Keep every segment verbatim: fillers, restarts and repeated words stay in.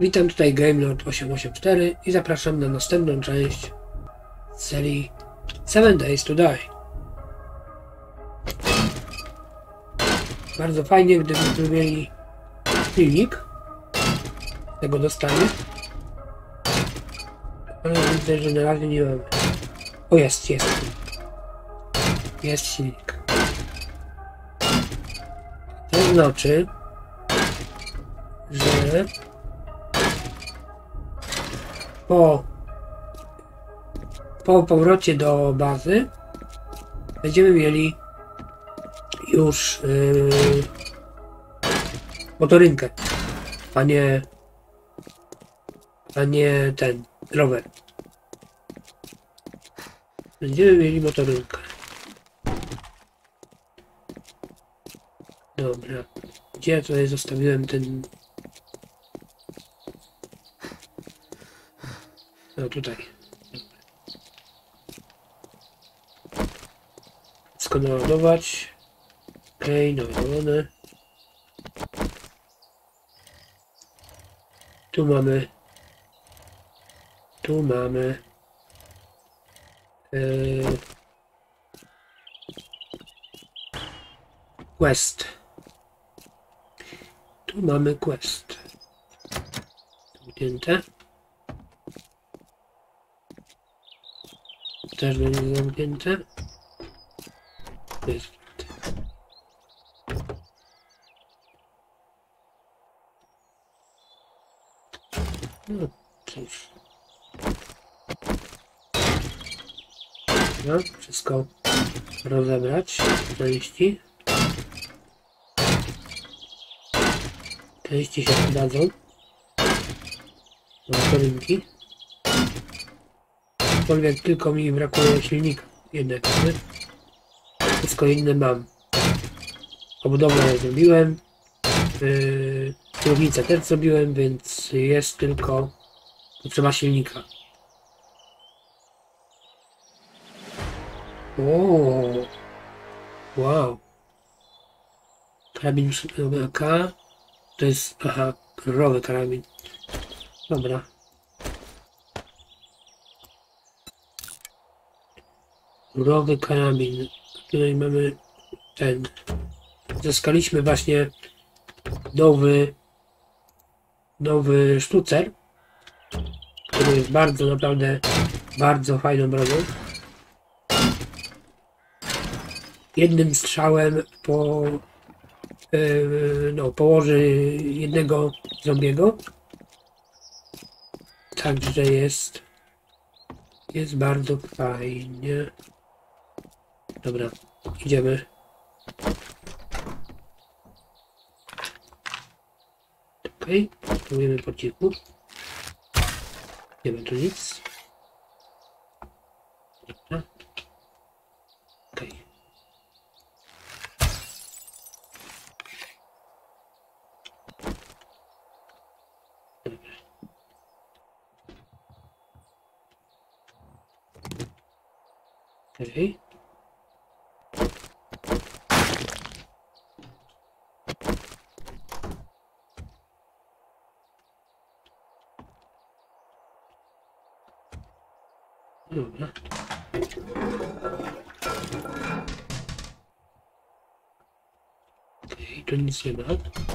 Witam, tutaj GameLord osiem osiem cztery i zapraszam na następną część serii Seven Days to Die. Bardzo fajnie, gdybyśmy mieli filmik tego dostanie, ale widzę, że na razie nie mamy. O, jest, jest. Jest silnik. To znaczy, że po, po powrocie do bazy będziemy mieli już yy, motorynkę, a nie a nie ten rower. Będziemy mieli motorynkę. Dobra, gdzie ja tutaj zostawiłem ten... No tutaj. Wszystko naładować. Okej, okay, naładowane. Tu mamy. Tu mamy. Yy, quest. Tu mamy quest. Zamknięte. Też będzie zamknięte. Jest. No cóż. No, wszystko rozebrać. Części. Części się przydadzą. Motorynki. Aczkolwiek tylko mi brakuje silnika jednak. Wszystko inne mam. Obudowę zrobiłem. Yy, kierownicę też zrobiłem, więc jest tylko potrzeba silnika. O, wow. Karabin A K. To jest, aha, kolorowy karabin. Dobra. Kolorowy karabin. Tutaj mamy ten. Zyskaliśmy właśnie nowy nowy sztucer, który jest bardzo, naprawdę bardzo fajną bronią. Jednym strzałem po yy, no, położy jednego zombiego. Także jest jest bardzo fajnie. Dobra, idziemy. Okej, okay, spróbujemy po cichu. Nie ma tu nic. Dobra. Okej. Okay. Dobra. Okej. Okay. Dobra. Okej, okay, tu nic nie ma.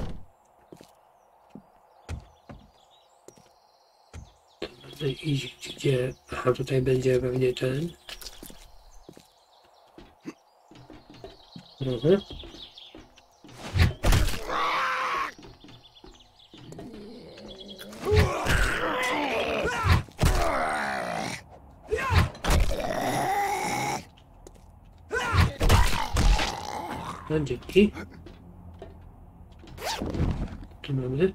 To będę iść gdzie... Aha, tutaj będzie pewnie ten. Mhm. No, dzięki. Tu mamy.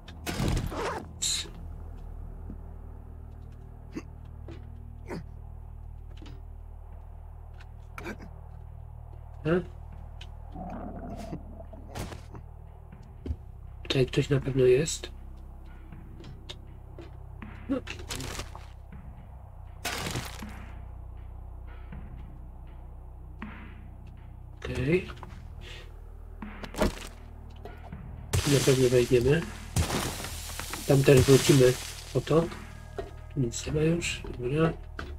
A? Tutaj ktoś na pewno jest. No. Okej. Okay. Na pewno wejdziemy. Tam też wrócimy po to. Nic nie ma już. Dobra.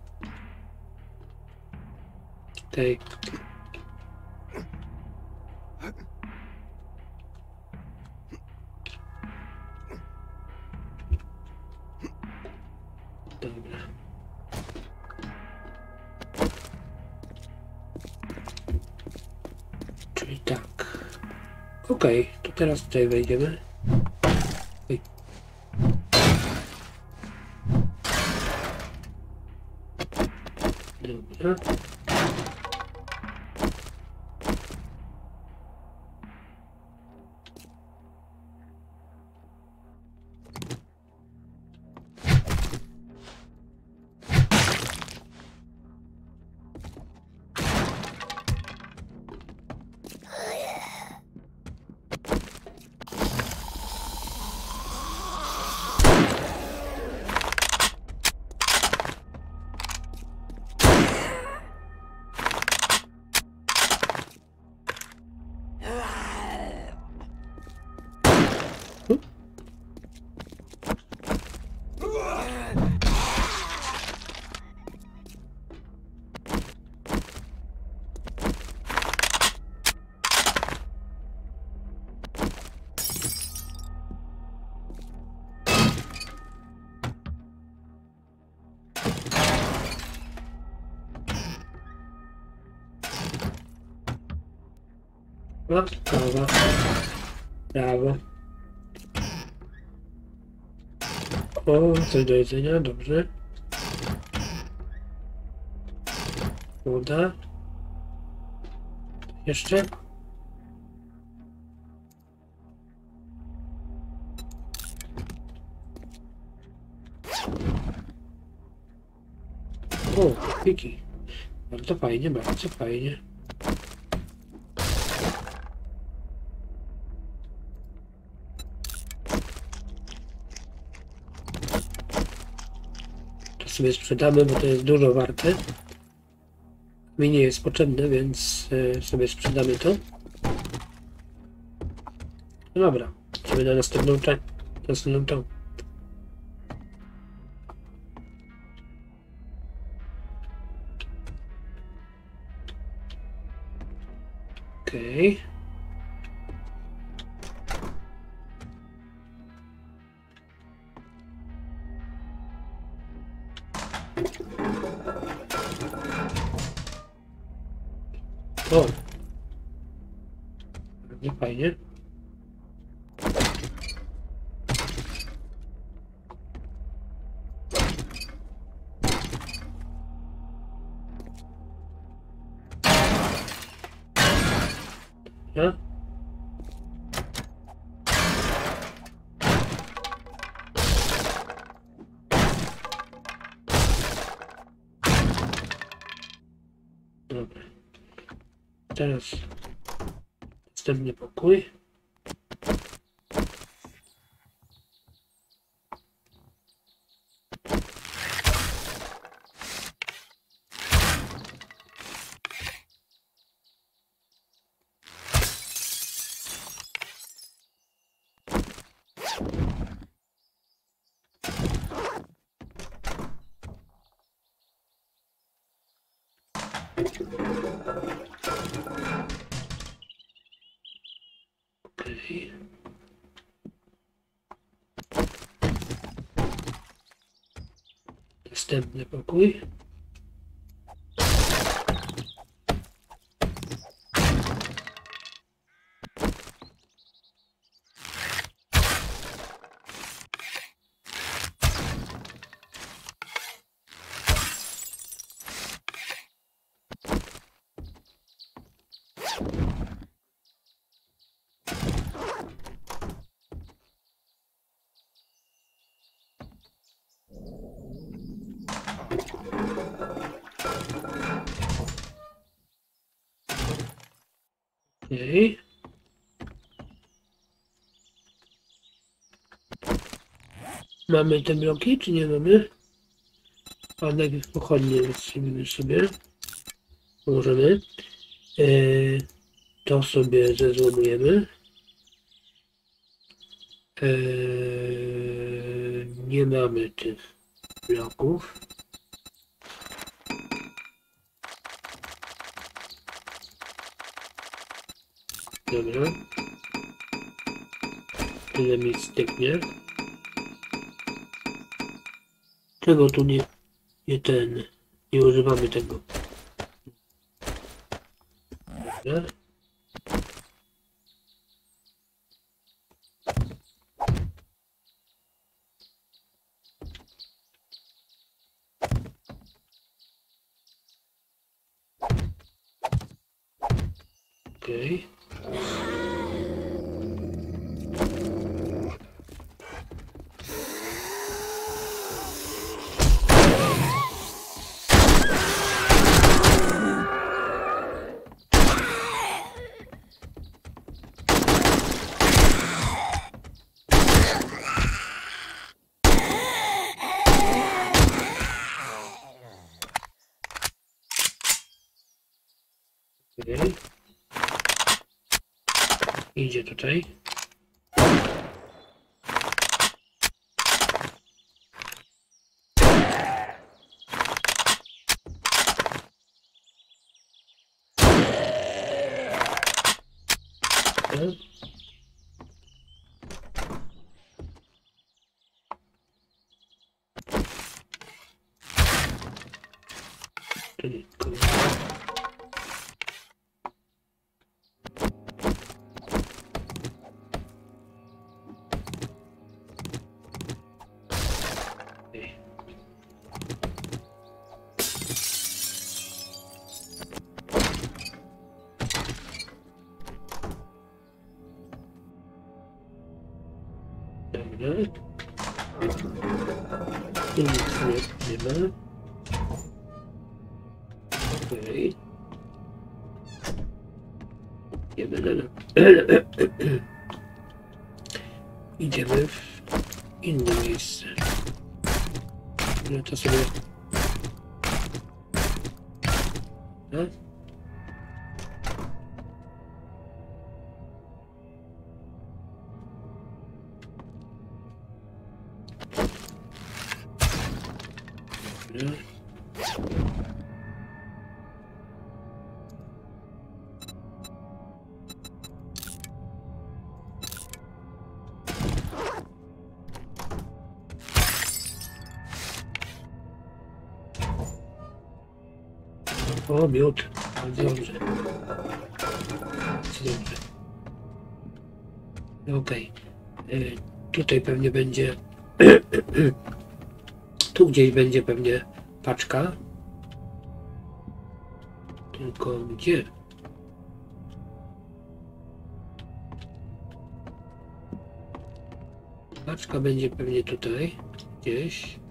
Okej. Dobra. Czyli tak. Okej, to teraz tutaj wejdziemy. Oj. Dobra. No, kawa. Brawo. O, coś do jedzenia, dobrze. Woda. Jeszcze? O, piki. Bardzo fajnie, bardzo fajnie. To sobie sprzedamy, bo to jest dużo warte. Mi nie jest potrzebne, więc sobie sprzedamy to. No dobra, idziemy na następną część. Następną tą. Okej. Okay. O! Nie fajnie. Ja? Dobra. Teraz następny pokój. Okay. Następny pokój. Okay. Mamy te bloki, czy nie mamy? Panek pochodnie zostawimy sobie. Możemy. E, to sobie zezłomujemy. E, Nie mamy tych bloków. Dobra. Tyle mi styknie. Czego tu nie, nie ten, nie używamy tego. Dobra. Okej. Okej. Idzie tutaj. Okay. Dobra. Tu nic nie, nie ma. Okej. Idziemy na... Idziemy w inne miejsce. No to sobie... No. Dobra. O, miód. Bardzo dobrze. Bardzo dobrze. Okej. Okay. Tutaj pewnie będzie... Tu gdzieś będzie pewnie paczka. Tylko gdzie? Paczka będzie pewnie tutaj. Gdzieś.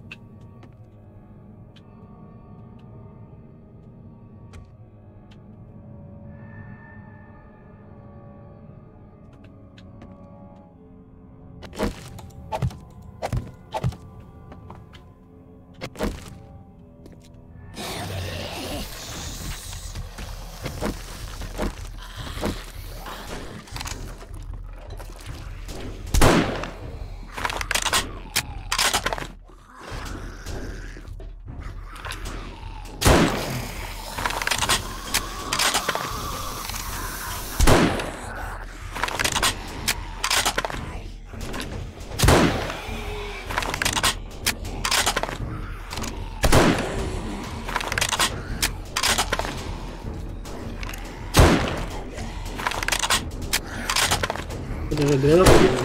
Może granat nie mamy.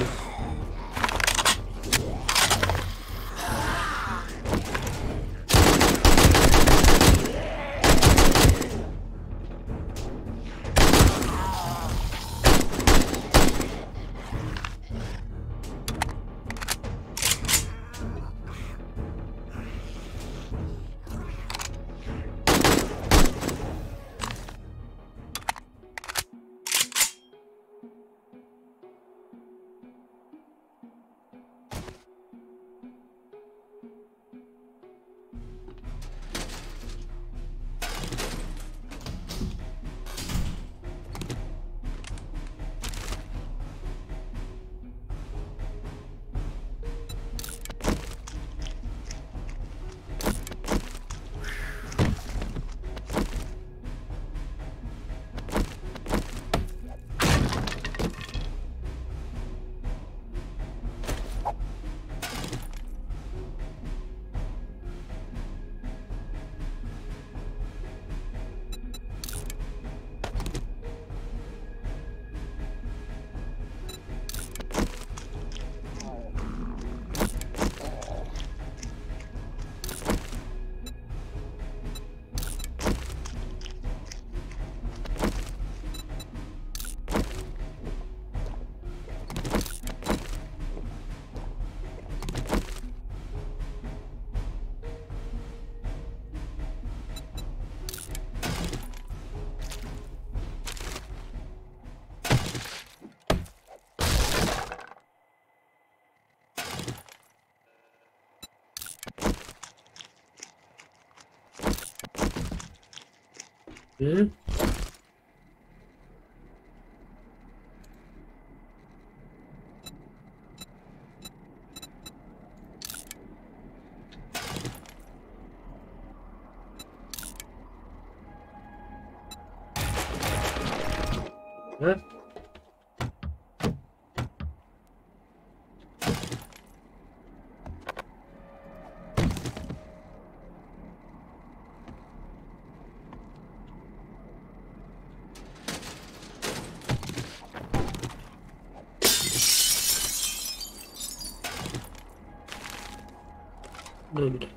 Hmm? Hmm? Dobra.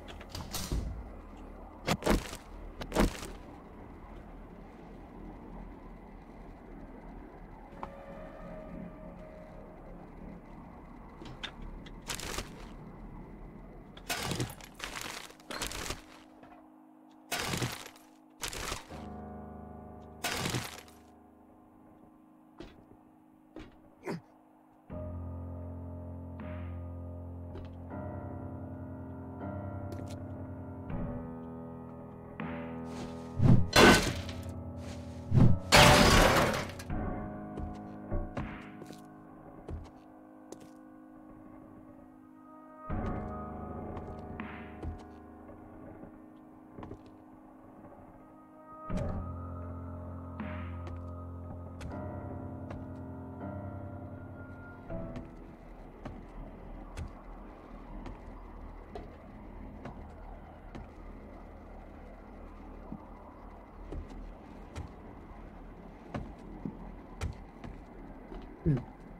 Hmm.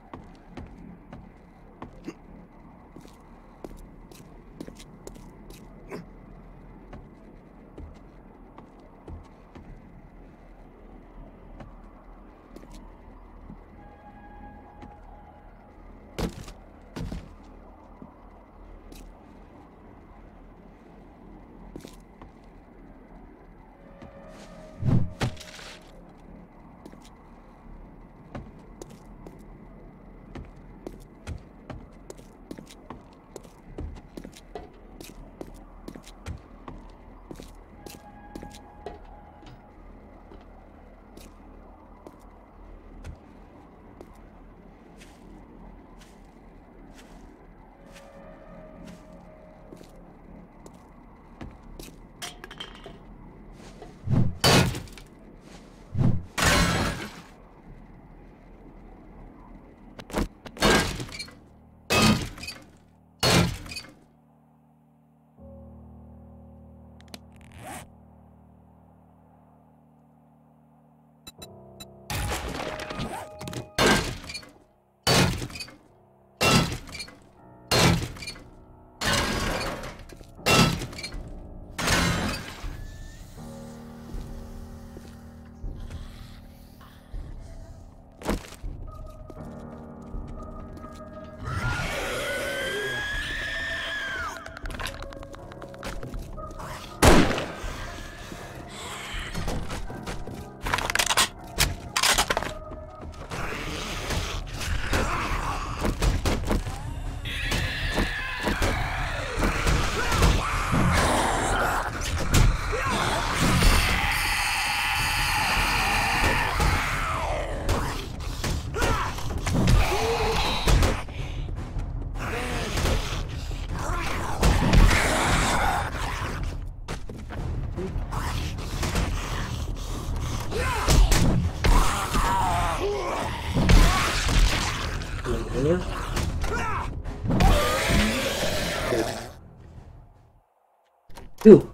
Tu.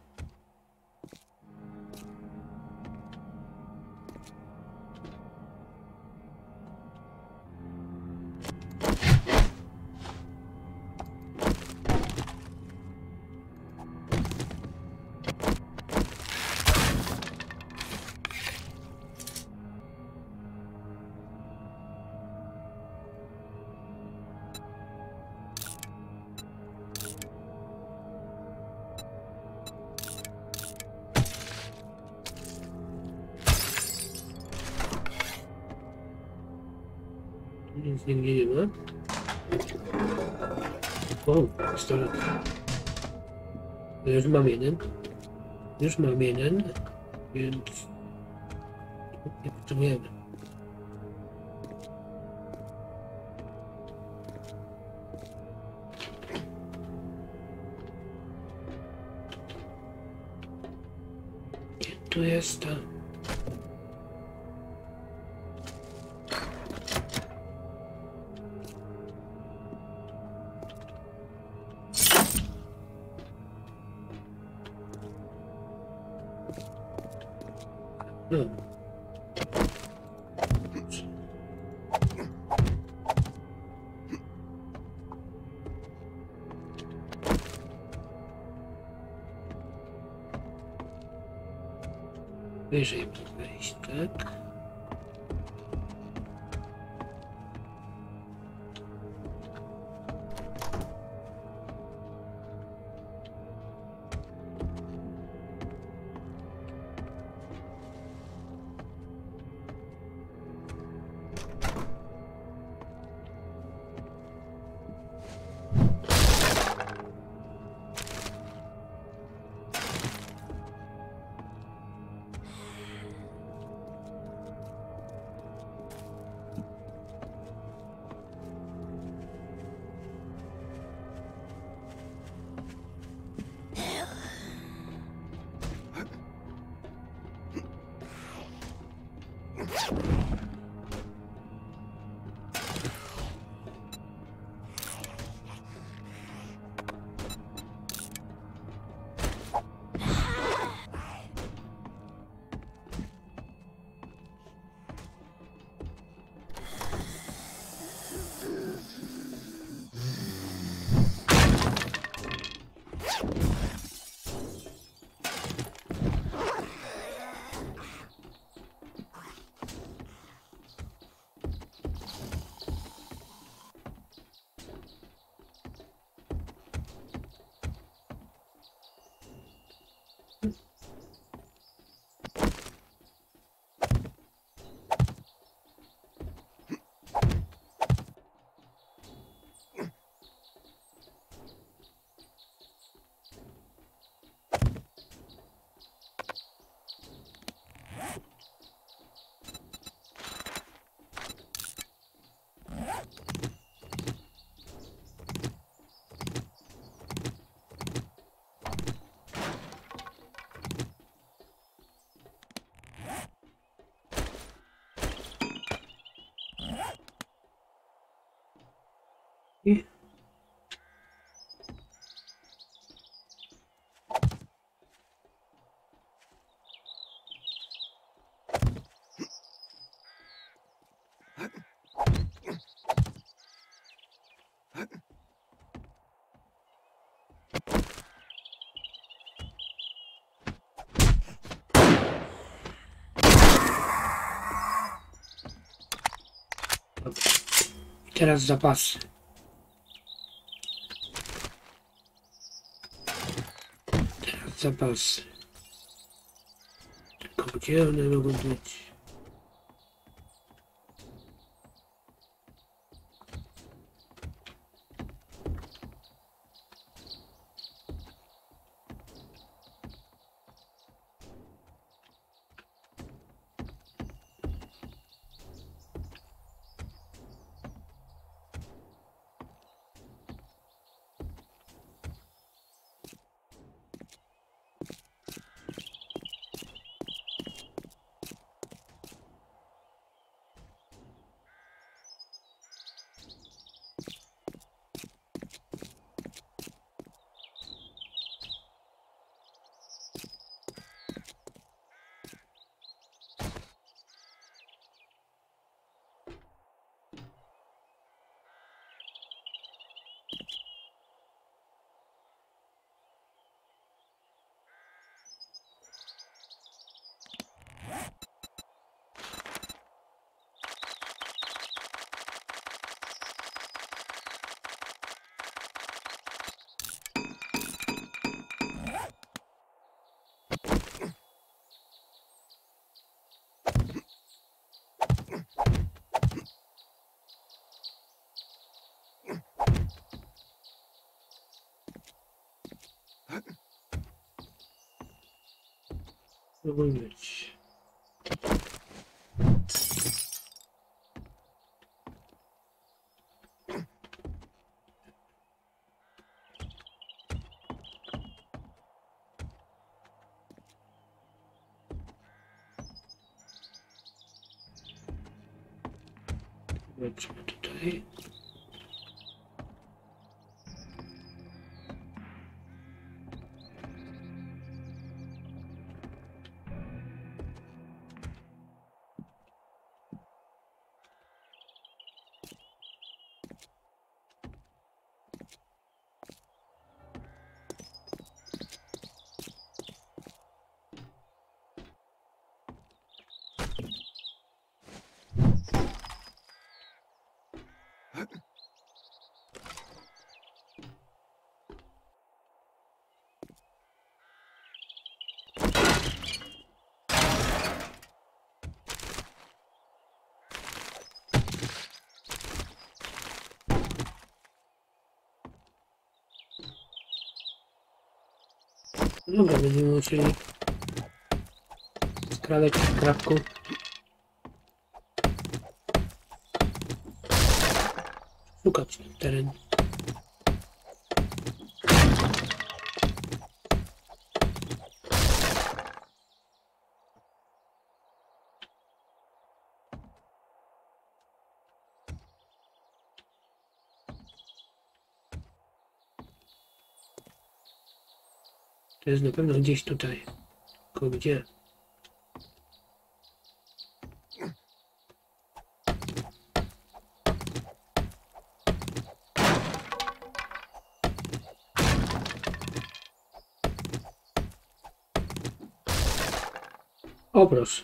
Nic nigdzie nie ma. O, pistolet. Już mam jeden. Już mam jeden, więc Nie potrzebujemy. Gdzie tu jest ta... No. Wyżej wejść, tak? I teraz zapasy. Teraz zapasy. Tylko gdzie one mogą być? Mogą być. Zobaczmy tutaj. Dobra, będziemy musieli skradać w kratku. Szukać teren. To jest na pewno gdzieś tutaj. Tylko gdzie? O proszę.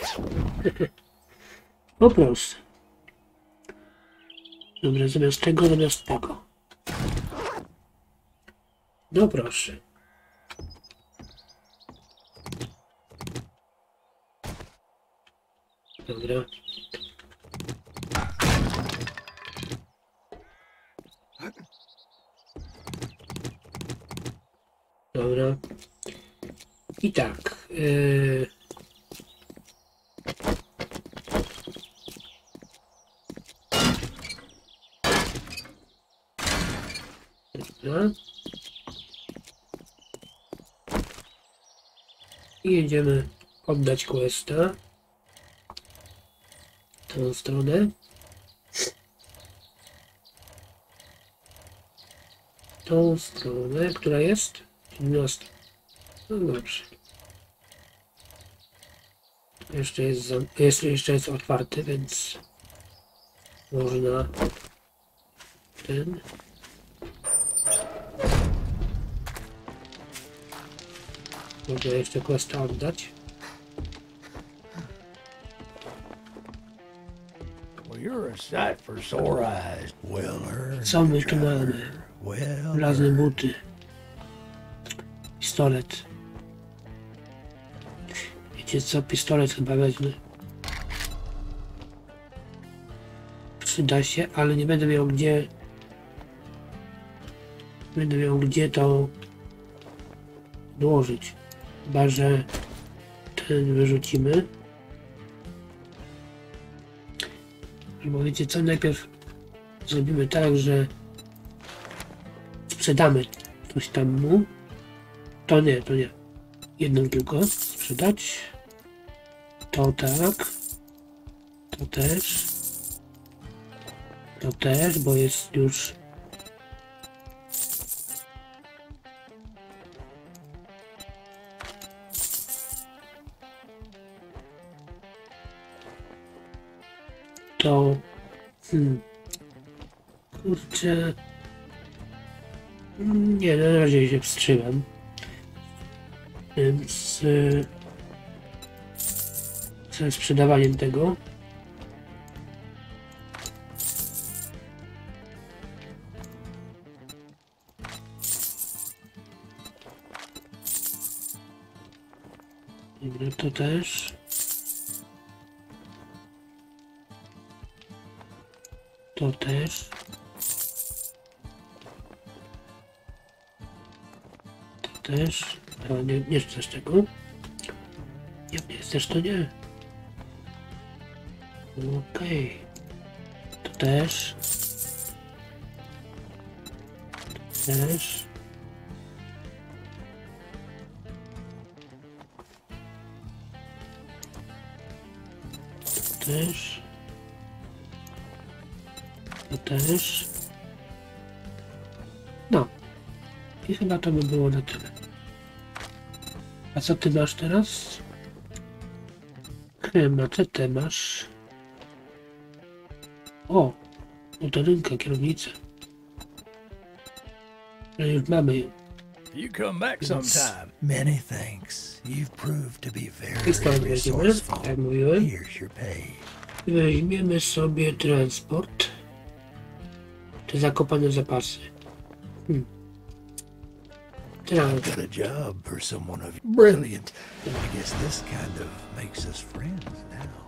O proszę. Dobra, zamiast tego, zamiast tego. No proszę. Dobra. Dobra. I tak. Yy... Dobra. I jedziemy oddać questa. Tą stronę. Tą stronę, która jest? Miasto. No dobrze. Jeszcze jest, jest, jeszcze jest otwarty, więc można ten. Mogę jeszcze questa oddać. Co my tu mamy? Żelazne buty. Pistolet. Wiecie co? Pistolet chyba wezmę. Przyda się, ale nie będę miał gdzie... Nie będę miał gdzie to odłożyć. Chyba że ten wyrzucimy. Albo wiecie co? Najpierw zrobimy tak, że sprzedamy coś tam mu. To nie, to nie. Jedną tylko sprzedać. To tak. To też. To też, bo jest już... To... Hmm. Kurczę... Nie, na razie się wstrzymam. Więc... Yy, ze sprzedawaniem tego. Dobra, to też. To też. To też. No, nie, nie chcesz tego. Jak nie chcesz, to nie. Okej. Okay. To też. To też. To też. To też. No. I chyba to by było na tyle. A co ty masz teraz? Chyba, co ty masz? O! Motorynkę, kierownicę. No już mamy ją. You come back sometime. Many thanks. You've proved to be very I stąd weźmiemy, resourceful. jak mówiłem. Here's your pay. Weźmiemy sobie transport. Te zakopane zapasy. Hmm. I've got Transport. a job for someone of brilliant. I guess this kind of makes us friends now.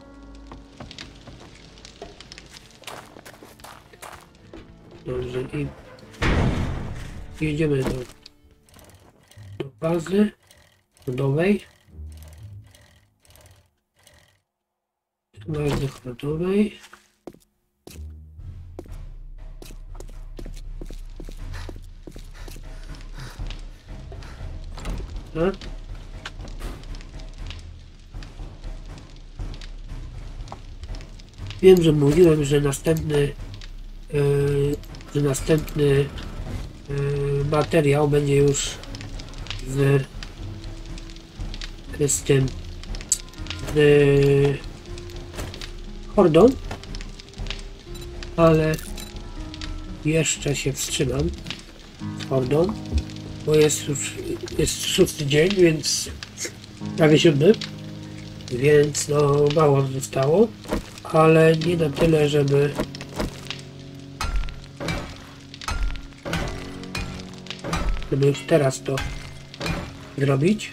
Dobrze, i jedziemy do, do bazy chodowej. Bazy chodowej. A? Wiem, że mówiłem, że następny yy, że następny yy, materiał będzie już z, z tym z hordą, ale jeszcze się wstrzymam z hordą, bo jest już jest szósty dzień, więc prawie siódmy, więc no mało zostało, ale nie na tyle, żeby żeby już teraz to zrobić,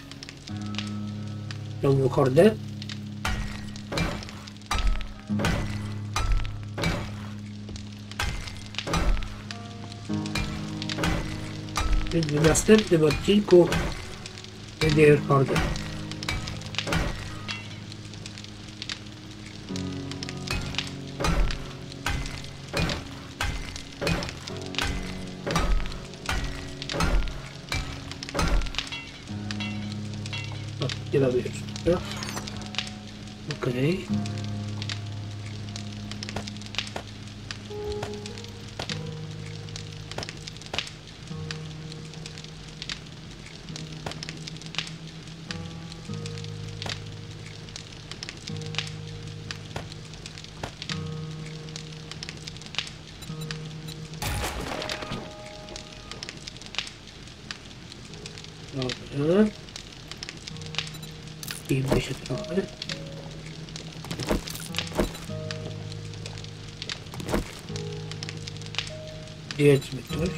tą hordę. Więc w następnym odcinku będzie już horda. Nie mamy już, dobra? Okej. Dobra. Spijmy się trochę. Jedzmy coś.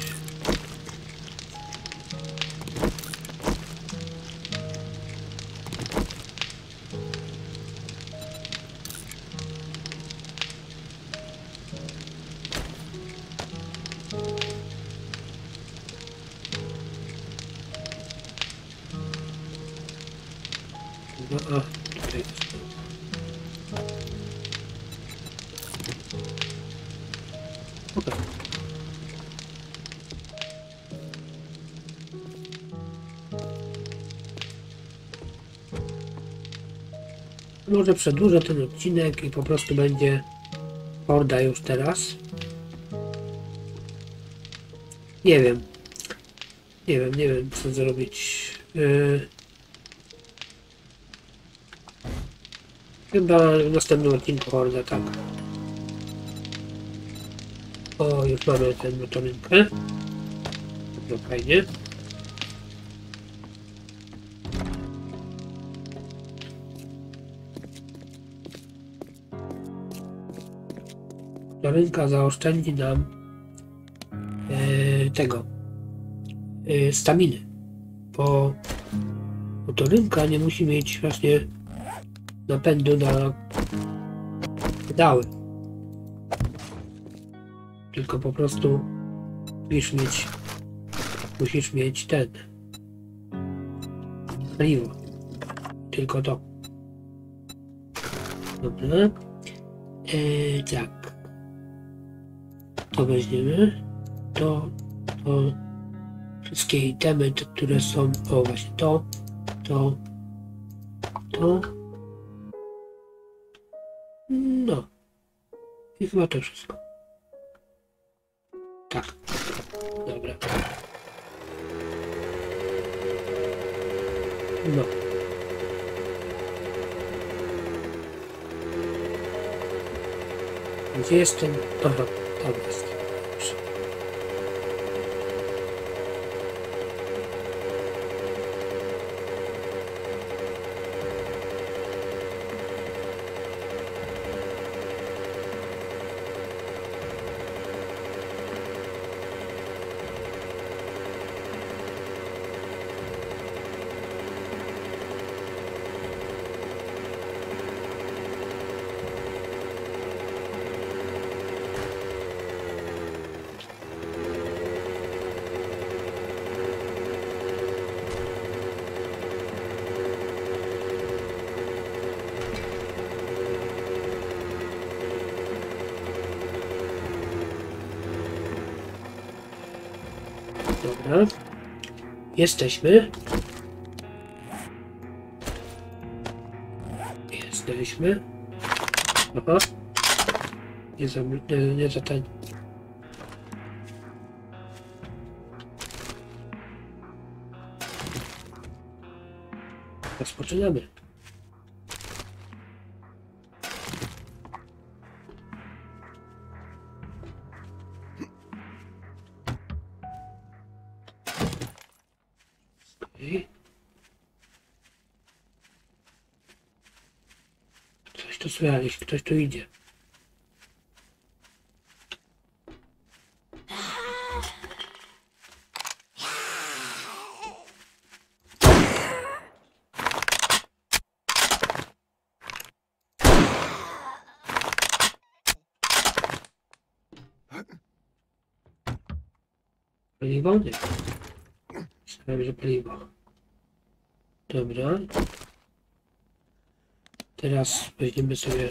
No, a, tutaj jest. Okej. Może przedłużę ten odcinek i po prostu będzie horda już teraz. Nie wiem. Nie wiem, nie wiem co zrobić. Yy... Chyba w następnym odcinku horda, tak. O, już mamy tę motorynkę. Bardzo fajnie. Motorynka zaoszczędzi nam e, tego e, staminy, bo motorynka nie musi mieć właśnie napędu na pedały, tylko po prostu musisz mieć musisz mieć ten paliwo, tylko to. Dobra, e, tak, to weźmiemy to, to wszystkie itemy, te, które są, o właśnie to, to, to. No. I chyba to wszystko. Tak. Dobra. No. Gdzie jest ten... Aha, tam jest. Dobrze. Dobra. Jesteśmy. Jesteśmy. Aha. Nie za... Nie, nie za ten. Rozpoczynamy. Okay. Coś tu słychać, ktoś tu idzie. Paliwo? Nie. Myślałem, że paliwo. Dobra. Teraz weźmiemy sobie...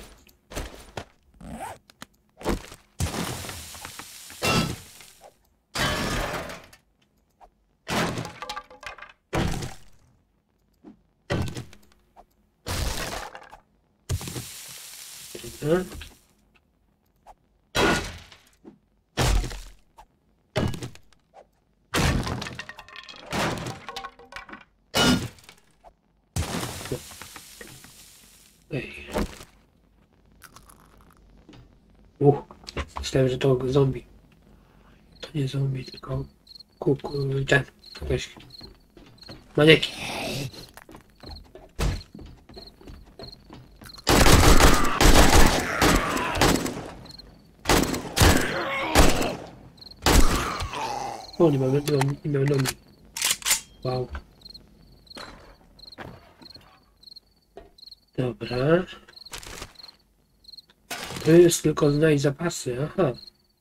Dobra. Ej. Uch, myślałem, że to zombie. To nie zombie, tylko kuku, ten, jakaś maneki. O, nie mamy, nie mamy, nie mamy nogi. Wow. Dobra. To jest tylko znajdź zapasy, aha.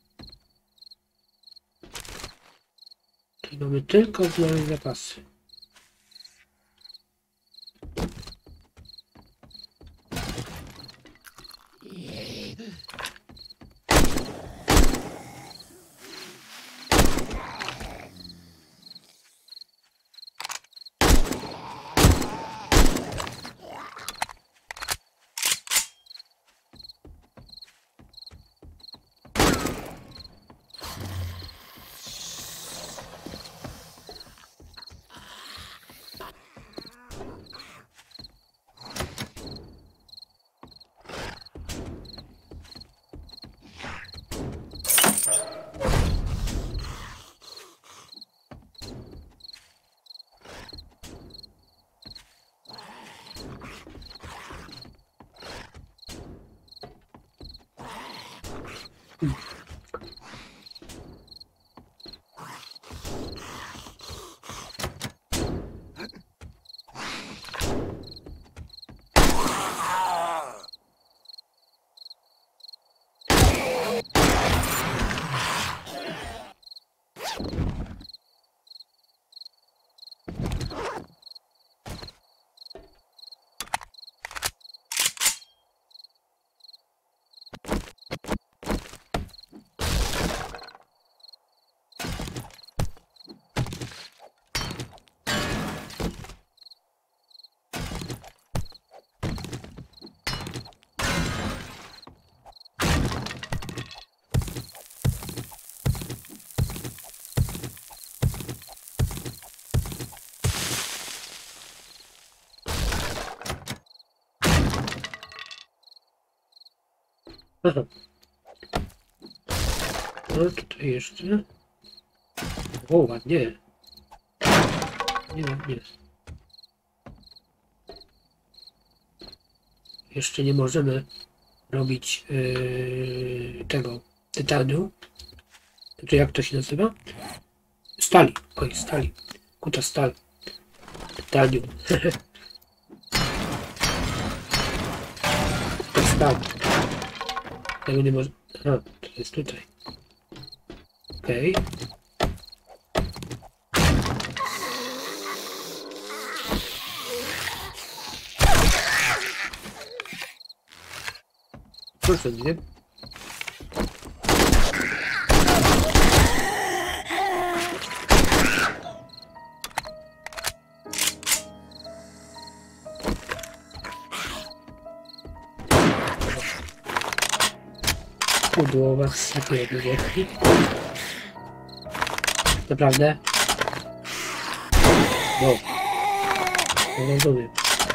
Tu mamy tylko znaleźć zapasy. Aha. No tutaj jeszcze. O, ładnie. Nie, nie. Jeszcze nie możemy robić yy, tego tytaniu. To jak to się nazywa? Stali. Oj, stali. Kuta stal. Tytanium. Kuta stal. Tego nie może... Aha, to jest tutaj. Okej. Okay. Proszę, nie? Pudłowa z takiego wielki. Naprawdę? No. No rozumiem.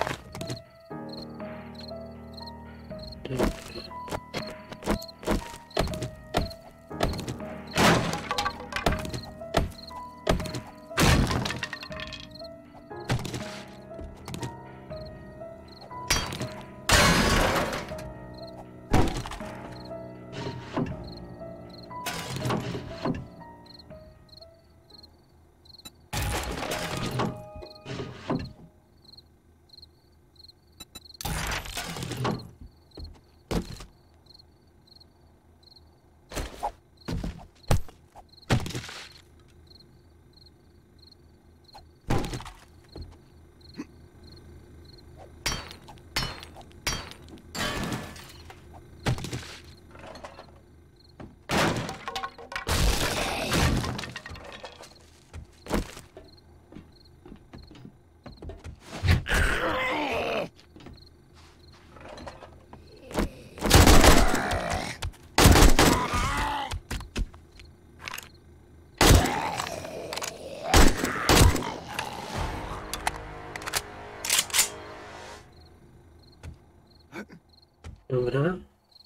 Dobra.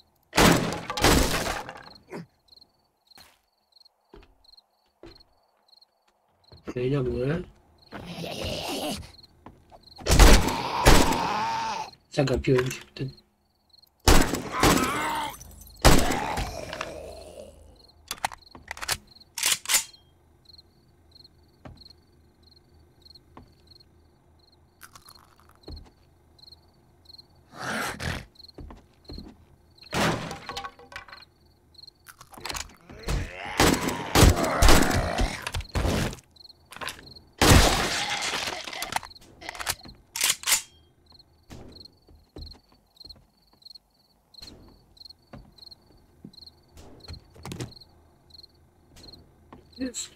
Okej, na górę. Zagapiłem się w ten... Jest.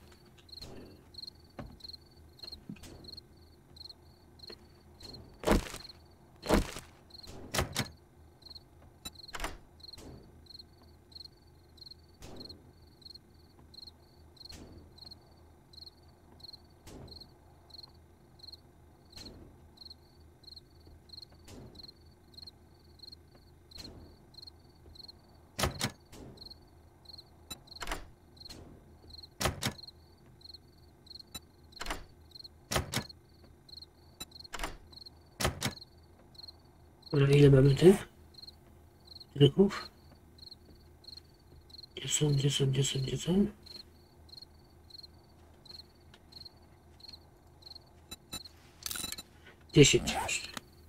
Dobra, ile mamy tych ryków? Gdzie są, gdzie są, gdzie są, gdzie są? Dziesięć jeszcze.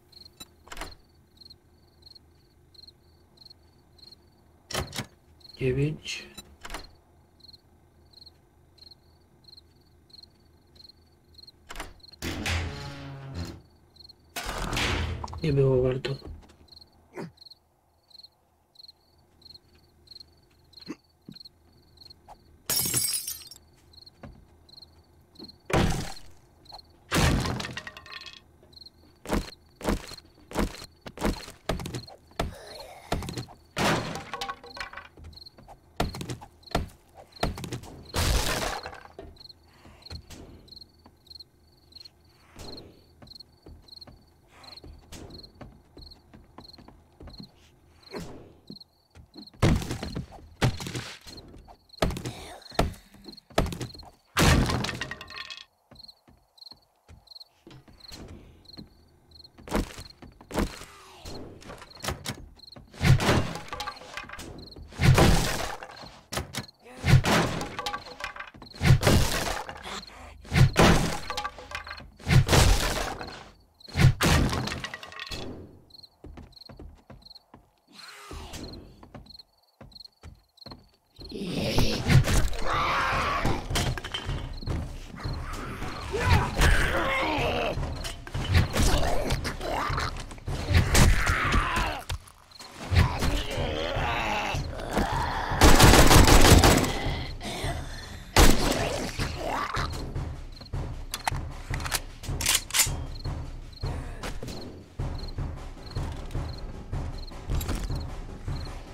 Dziewięć. Nie było warto.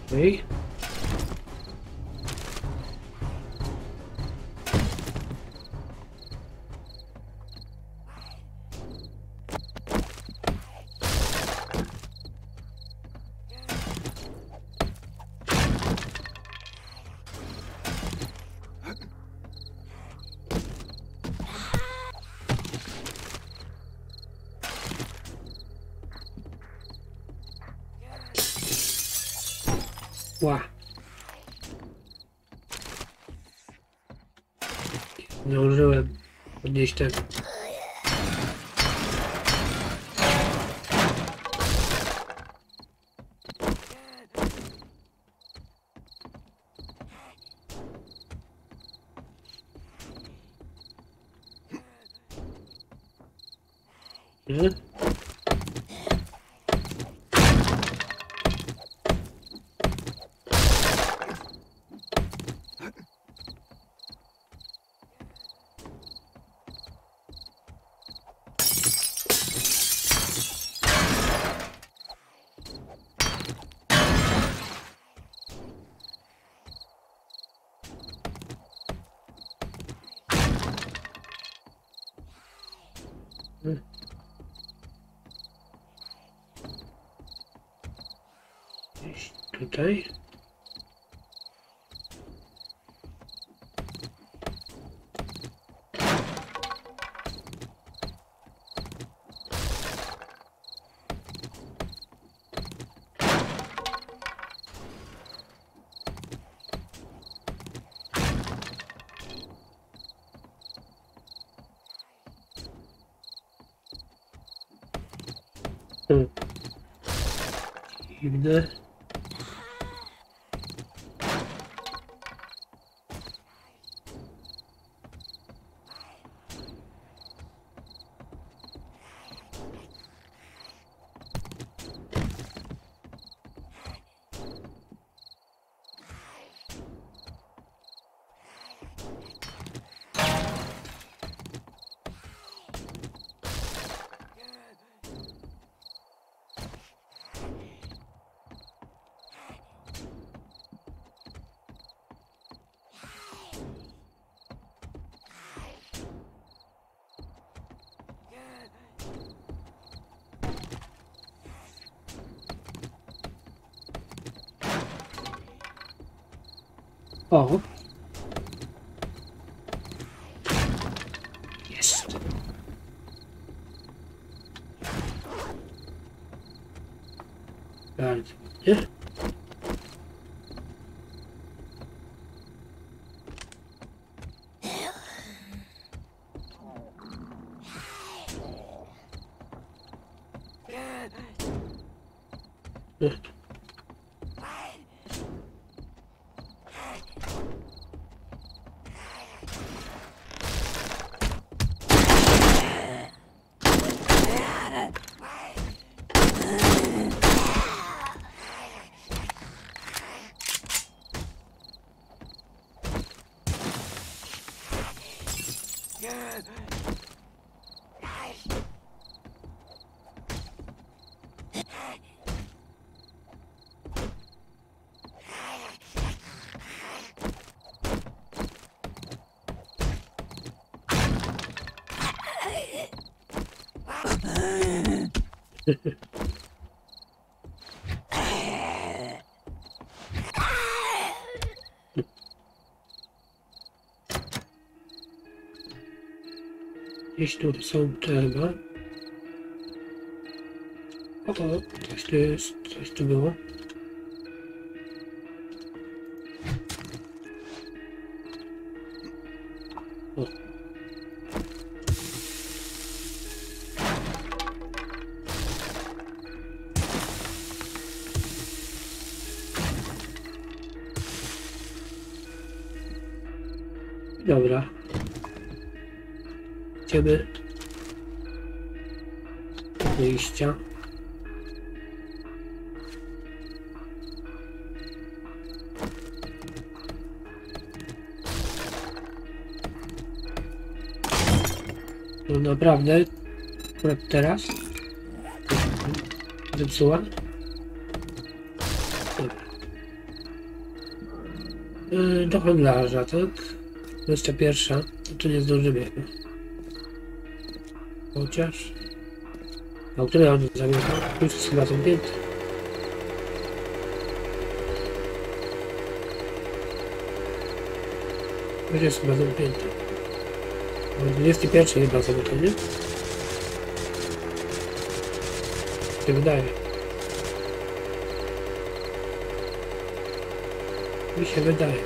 Okej. Ła. Nie zdążyłem podnieść ten. Nie? Hmm. Gdzieś tutaj. Hmm. Dziwne. O. Jest. Bardzo ładnie. Ech. Gdzieś tu są drzewa. O, coś tu jest, coś tu było. O. Dobra. Idziemy do wyjścia. No naprawdę, akurat teraz zepsuła. Dobra. Yy, do handlarza, tak? dwudziesta pierwsza. No to nie zdążymy chyba. Chociaż... O które on zamykał? Już jest chyba zamknięty. Już jest chyba zamknięty. O dwudziesty pierwszy chyba zamykał, nie? się wydaje. Mi się wydaje.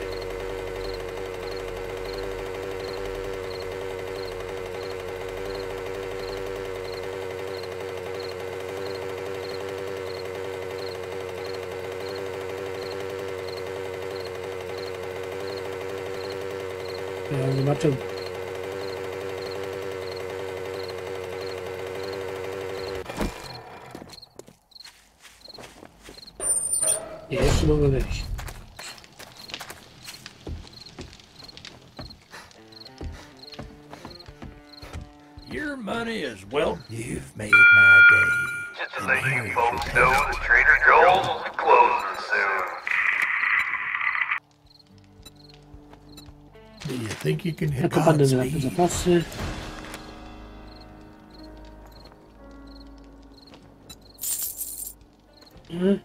Teraz zobaczymy. Nie, jeszcze mogę wejść. Your money is well. You've made my day. Just to let you folks know that Trader Joel's will be closing soon. Do you think you can hit Zakopane God's za- zapasy. Mhm.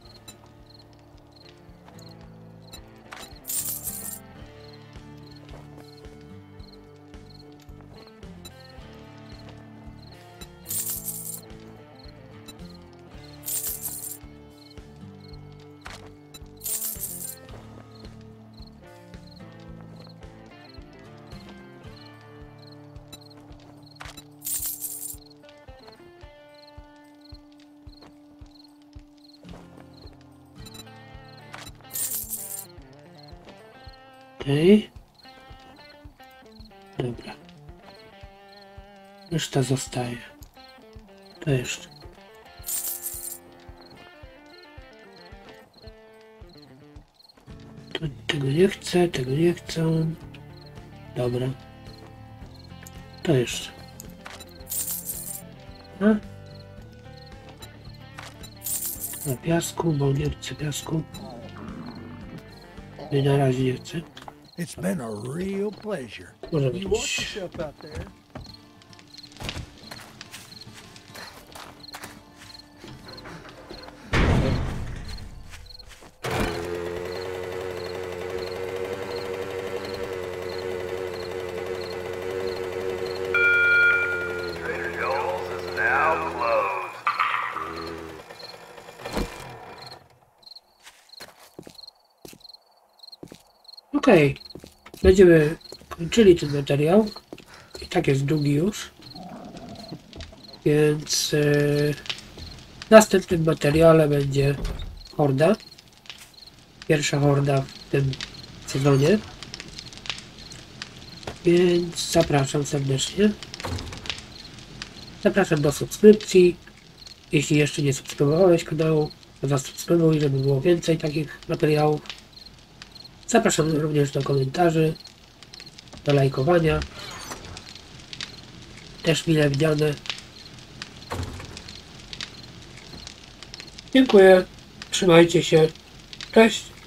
Okej. Dobra. Reszta zostaje. To jeszcze. To, tego nie chcę, tego nie chcę. Dobra. To jeszcze. A? Na piasku, bo nie chcę piasku. Nie, na razie nie chcę. It's been a real pleasure. Może You watch być. yourself out there. Trader Joel's is now closed. Okej. Będziemy kończyli ten materiał. I tak jest długi już. Więc e, w następnym materiale będzie horda. Pierwsza horda w tym sezonie. Więc zapraszam serdecznie. Zapraszam do subskrypcji. Jeśli jeszcze nie subskrybowałeś kanału, to zasubskrybuj, żeby było więcej takich materiałów. Zapraszam również do komentarzy, do lajkowania. Też mile widziane. Dziękuję. Trzymajcie się. Cześć.